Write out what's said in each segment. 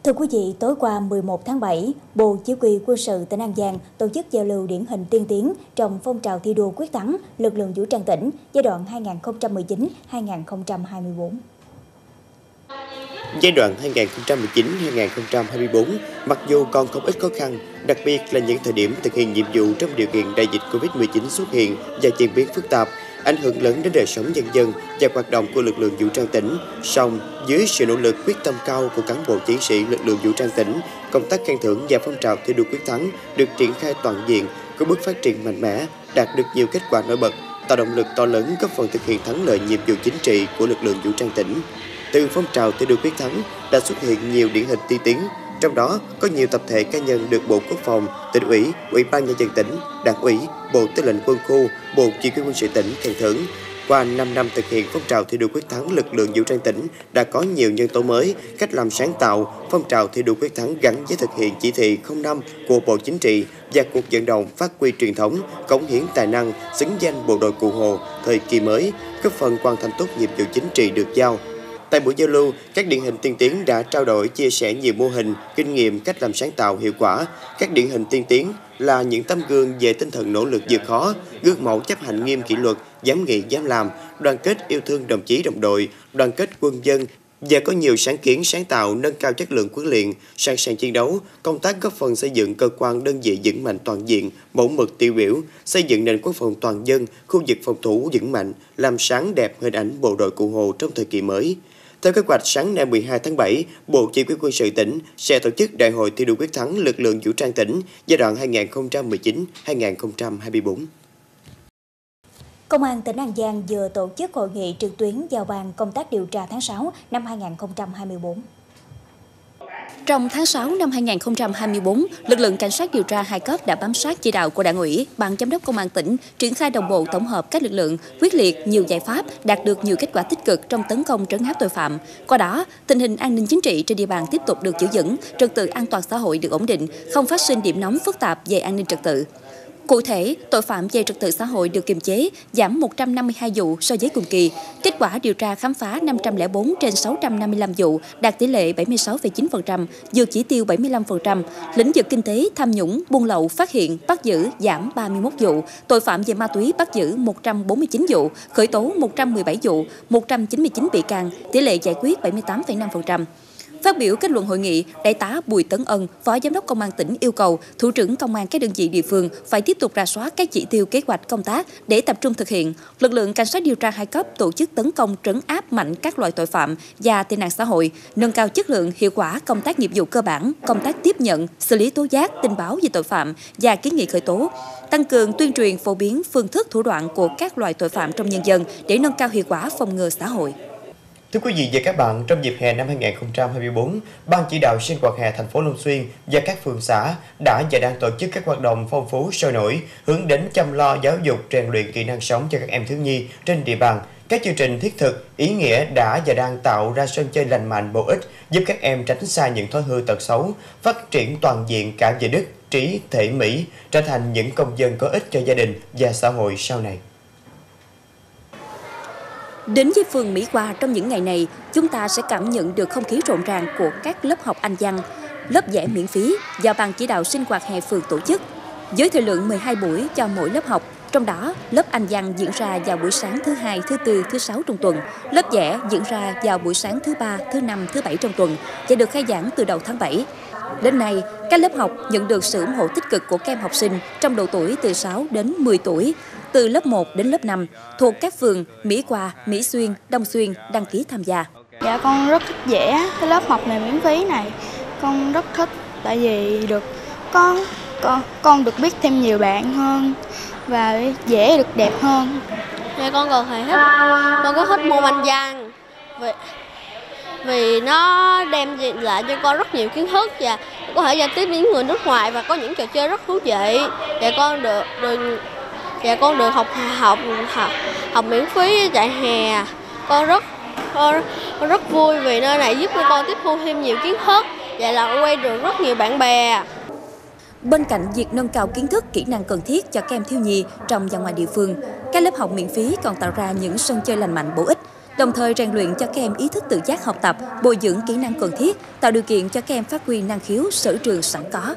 Thưa quý vị, tối qua 11 tháng 7, Bộ Chỉ huy Quân sự tỉnh An Giang tổ chức giao lưu điển hình tiên tiến trong phong trào thi đua quyết thắng lực lượng vũ trang tỉnh giai đoạn 2019-2024. Giai đoạn 2019-2024, mặc dù còn không ít khó khăn, đặc biệt là những thời điểm thực hiện nhiệm vụ trong điều kiện đại dịch Covid-19 xuất hiện và diễn biến phức tạp, ảnh hưởng lớn đến đời sống nhân dân và hoạt động của lực lượng vũ trang tỉnh. Song, dưới sự nỗ lực quyết tâm cao của cán bộ chiến sĩ lực lượng vũ trang tỉnh, công tác khen thưởng và phong trào thi đua quyết thắng được triển khai toàn diện, có bước phát triển mạnh mẽ, đạt được nhiều kết quả nổi bật, tạo động lực to lớn góp phần thực hiện thắng lợi nhiệm vụ chính trị của lực lượng vũ trang tỉnh. Từ phong trào thi đua quyết thắng đã xuất hiện nhiều điển hình tiên tiến, trong đó có nhiều tập thể cá nhân được Bộ Quốc phòng, Tỉnh ủy, Ủy ban Nhân dân tỉnh, Đảng ủy, Bộ Tư lệnh Quân khu, Bộ Chỉ huy Quân sự tỉnh khen thưởng. Qua 5 năm thực hiện phong trào thi đua quyết thắng lực lượng vũ trang tỉnh đã có nhiều nhân tố mới, cách làm sáng tạo. Phong trào thi đua quyết thắng gắn với thực hiện chỉ thị 05 của Bộ Chính trị và cuộc vận động phát huy truyền thống, cống hiến tài năng, xứng danh bộ đội Cụ Hồ thời kỳ mới, góp phần hoàn thành tốt nhiệm vụ chính trị được giao. Tại buổi giao lưu, các điển hình tiên tiến đã trao đổi, chia sẻ nhiều mô hình, kinh nghiệm, cách làm sáng tạo hiệu quả. Các điển hình tiên tiến là những tấm gương về tinh thần nỗ lực vượt khó, gương mẫu chấp hành nghiêm kỷ luật, dám nghĩ dám làm, đoàn kết yêu thương đồng chí đồng đội, đoàn kết quân dân và có nhiều sáng kiến sáng tạo nâng cao chất lượng huấn luyện, sẵn sàng chiến đấu, công tác góp phần xây dựng cơ quan đơn vị vững mạnh toàn diện, mẫu mực tiêu biểu, xây dựng nền quốc phòng toàn dân, khu vực phòng thủ vững mạnh, làm sáng đẹp hình ảnh bộ đội Cụ Hồ trong thời kỳ mới. Theo kế hoạch, sáng nay 12 tháng 7, Bộ Chỉ huy Quân sự tỉnh sẽ tổ chức Đại hội thi đua quyết thắng lực lượng vũ trang tỉnh giai đoạn 2019-2024. Công an tỉnh An Giang vừa tổ chức hội nghị trực tuyến giao ban công tác điều tra tháng 6 năm 2024. Trong tháng 6 năm 2024, lực lượng cảnh sát điều tra hai cấp đã bám sát chỉ đạo của Đảng ủy, Ban giám đốc Công an tỉnh, triển khai đồng bộ tổng hợp các lực lượng, quyết liệt nhiều giải pháp, đạt được nhiều kết quả tích cực trong tấn công trấn áp tội phạm. Qua đó, tình hình an ninh chính trị trên địa bàn tiếp tục được giữ vững, trật tự an toàn xã hội được ổn định, không phát sinh điểm nóng phức tạp về an ninh trật tự. Cụ thể, tội phạm về trật tự xã hội được kiềm chế, giảm 152 vụ so với cùng kỳ. Kết quả điều tra khám phá 504 trên 655 vụ, đạt tỷ lệ 76,9%, vượt chỉ tiêu 75%. Lĩnh vực kinh tế, tham nhũng, buôn lậu, phát hiện, bắt giữ giảm 31 vụ. Tội phạm về ma túy bắt giữ 149 vụ, khởi tố 117 vụ, 199 bị can, tỷ lệ giải quyết 78,5%. Phát biểu kết luận hội nghị, Đại tá Bùi Tấn Ân, Phó Giám đốc Công an tỉnh yêu cầu thủ trưởng công an các đơn vị địa phương phải tiếp tục rà soát các chỉ tiêu kế hoạch công tác để tập trung thực hiện. Lực lượng cảnh sát điều tra hai cấp tổ chức tấn công trấn áp mạnh các loại tội phạm và tệ nạn xã hội, nâng cao chất lượng, hiệu quả công tác nghiệp vụ cơ bản, công tác tiếp nhận, xử lý tố giác, tin báo về tội phạm và kiến nghị khởi tố. Tăng cường tuyên truyền phổ biến phương thức thủ đoạn của các loại tội phạm trong nhân dân để nâng cao hiệu quả phòng ngừa xã hội. Thưa quý vị và các bạn, trong dịp hè năm 2024, Ban chỉ đạo sinh hoạt hè thành phố Long Xuyên và các phường xã đã và đang tổ chức các hoạt động phong phú sôi nổi hướng đến chăm lo giáo dục rèn luyện kỹ năng sống cho các em thiếu nhi trên địa bàn. Các chương trình thiết thực, ý nghĩa đã và đang tạo ra sân chơi lành mạnh bổ ích, giúp các em tránh xa những thói hư tật xấu, phát triển toàn diện cả về đức, trí, thể, mỹ, trở thành những công dân có ích cho gia đình và xã hội sau này. Đến với phường Mỹ Hòa trong những ngày này, chúng ta sẽ cảm nhận được không khí rộn ràng của các lớp học Anh văn, lớp vẽ miễn phí do Ban chỉ đạo sinh hoạt hè phường tổ chức. Với thời lượng 12 buổi cho mỗi lớp học, trong đó lớp Anh văn diễn ra vào buổi sáng thứ Hai, thứ Tư, thứ Sáu trong tuần, lớp vẽ diễn ra vào buổi sáng thứ Ba, thứ Năm, thứ Bảy trong tuần và được khai giảng từ đầu tháng 7. Đến nay, các lớp học nhận được sự ủng hộ tích cực của các em học sinh trong độ tuổi từ 6 đến 10 tuổi, từ lớp 1 đến lớp 5, thuộc các phường Mỹ Hòa, Mỹ Xuyên, Đông Xuyên đăng ký tham gia. Dạ, con rất thích vẽ cái lớp học này miễn phí này. Con rất thích tại vì được con được biết thêm nhiều bạn hơn và vẽ được đẹp hơn. Dạ, con còn thích, con có thích môn Anh văn vì nó đem lại cho con rất nhiều kiến thức và có thể giao tiếp với những người nước ngoài và có những trò chơi rất thú vị. Và con được học miễn phí tại hè. Con rất vui vì nơi này giúp con tiếp thu thêm nhiều kiến thức và làm quen được rất nhiều bạn bè. Bên cạnh việc nâng cao kiến thức, kỹ năng cần thiết cho các em thiếu nhi trong và ngoài địa phương, các lớp học miễn phí còn tạo ra những sân chơi lành mạnh bổ ích. đồng thời rèn luyện cho các em ý thức tự giác học tập, bồi dưỡng kỹ năng cần thiết, tạo điều kiện cho các em phát huy năng khiếu sở trường sẵn có.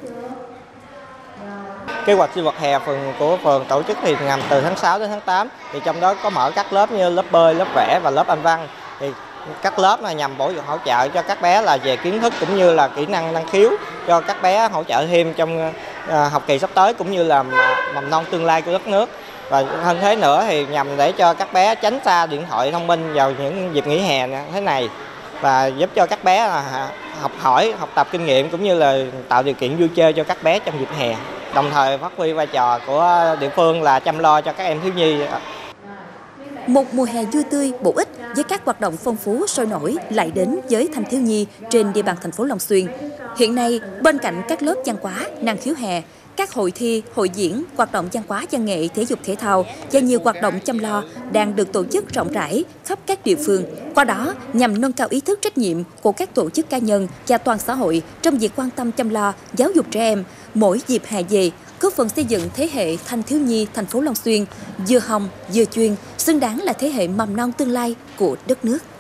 Kế hoạch sinh hoạt hè của phường tổ chức thì nhằm từ tháng 6 đến tháng 8, thì trong đó có mở các lớp như lớp bơi, lớp vẽ và lớp Anh văn. Thì các lớp này nhằm hỗ trợ cho các bé là về kiến thức cũng như là kỹ năng năng khiếu, cho các bé hỗ trợ thêm trong học kỳ sắp tới cũng như là mầm non tương lai của đất nước. Và hơn thế nữa thì nhằm để cho các bé tránh xa điện thoại thông minh vào những dịp nghỉ hè thế này, và giúp cho các bé là học hỏi, học tập kinh nghiệm cũng như là tạo điều kiện vui chơi cho các bé trong dịp hè. Đồng thời phát huy vai trò của địa phương là chăm lo cho các em thiếu nhi. Một mùa hè vui tươi, bổ ích với các hoạt động phong phú, sôi nổi lại đến với thanh thiếu nhi trên địa bàn thành phố Long Xuyên. Hiện nay, bên cạnh các lớp văn hóa, năng khiếu hè, các hội thi, hội diễn, hoạt động văn hóa, văn nghệ, thể dục thể thao và nhiều hoạt động chăm lo đang được tổ chức rộng rãi khắp các địa phương. Qua đó, nhằm nâng cao ý thức trách nhiệm của các tổ chức cá nhân và toàn xã hội trong việc quan tâm chăm lo, giáo dục trẻ em mỗi dịp hè về, góp phần xây dựng thế hệ thanh thiếu nhi thành phố Long Xuyên vừa hồng vừa chuyên, xứng đáng là thế hệ mầm non tương lai của đất nước.